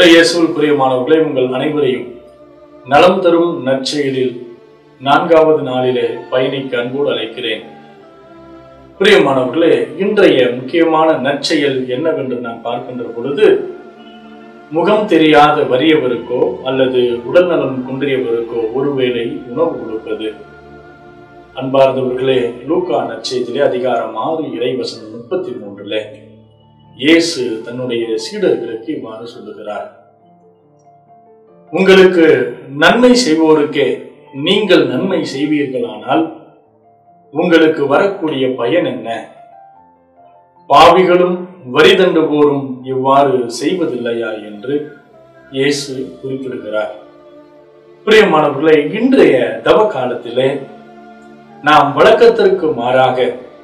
இயேசுவில் பிரியமானவர்களே, உங்கள் அனைவரையும் நலம் தரும் நற்செயலில் 4வது நாளிலே பயணிக்க அன்போடு அழைக்கிறேன். பிரியமானவர்களே, இன்றைய முக்கியமான நற்செயல் என்னவென்று நாம் பார்க்கின்ற பொழுது, முகம் தெரியாத வறியவருக்கோ அல்லது உடல்நலம் குன்றியவருக்கோ ஒருவேளை உணவு கொடுப்பது. அன்பார்ந்தவர்களே, லூக்கா நற்செய்தியிலே அதிகாரம் 6 இறைவசனம் 33 இயேசு தன்னுடைய சீடர்களுக்கு இவ்வாறு சொல்லுகிறார்: உங்களுக்கு நன்மை செய்வோருக்கே நீங்கள் நன்மை செய்வீர்களானால் உங்களுக்கு வரக்கூடிய பயன் என்ன? பாவிகளும் வரி தண்டுவோரும் இவ்வாறு செய்வதில்லையா என்று இயேசு குறிப்பிடுகிறார். பிரியமானவர்களே, இன்றைய தவ காலத்திலே நாம் வழக்கத்திற்கு மாறாக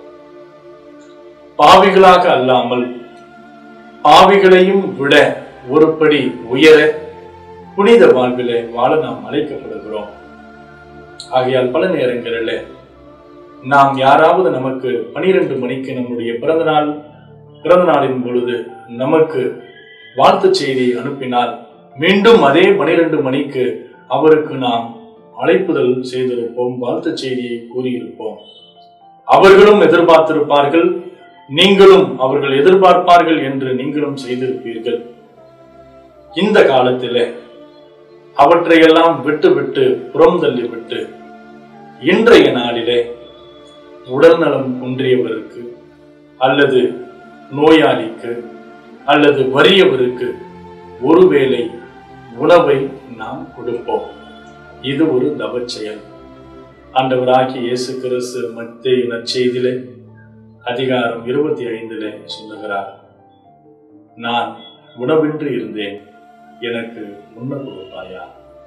பாவிகளாக அல்லாமல் பாவிகளையும் விட ஒருபடி உயர புனித வாழ்விலே வாழ நாம் அழைக்கப்படுகிறோம். ஆகையால் பல நேரங்களில் நாம் யாராவது நமக்கு 12 மணிக்கு நம்முடைய பிறந்த நாளின் பொழுது நமக்கு வாழ்த்து செய்தி அனுப்பினால் மீண்டும் அதே 12 மணிக்கு அவருக்கு நாம் அழைப்புதல் செய்திருப்போம், வாழ்த்து செய்தியை கூறியிருப்போம். அவர்களும் எதிர்பார்த்திருப்பார்கள், நீங்களும் அவர்கள் எதிர்பார்ப்பார்கள் என்று நீங்களும் செய்திருப்பீர்கள். இந்த காலத்திலே அவற்றையெல்லாம் விட்டு புறம் தள்ளிவிட்டு இன்றைய நாளிலே உடல்நலம் குன்றியவருக்கு அல்லது நோயாளிக்கு அல்லது வறியவருக்கு ஒருவேளை உணவை நாம் கொடுப்போம். இது ஒரு தவ செயல். ஆண்டவராகிய இயேசு கிறிஸ்து மத்தேயு நற்செய்தியிலே அதிகாரம் 25 சொல்லுகிறார்: நான் உணவின்றி இருந்தேன், எனக்கு உண்ண கொடுப்பாயா?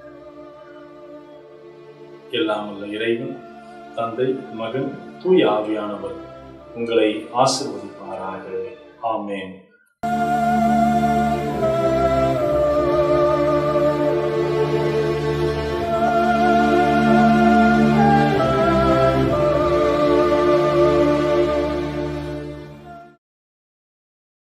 எல்லாம் உள்ள இறைவன், தந்தை, மகன், தூய ஆவியானவர் உங்களை ஆசீர்வதிப்பாராக. ஆமென்.